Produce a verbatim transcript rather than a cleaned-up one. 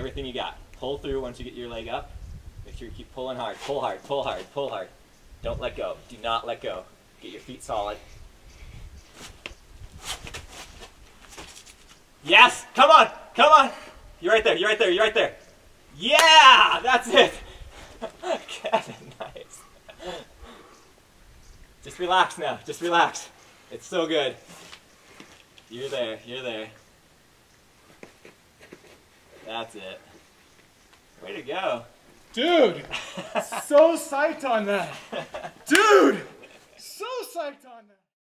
everything you got. Pull through once you get your leg up. Make sure you keep pulling hard. Pull hard, pull hard, pull hard. Don't let go. Do not let go. Get your feet solid. Yes! Come on! Come on! You're right there, you're right there, you're right there. Yeah! That's it! Kevin, nice. Just relax now, just relax. It's so good. You're there, you're there. That's it. Way to go. Dude! So psyched on that! Dude! So psyched on that!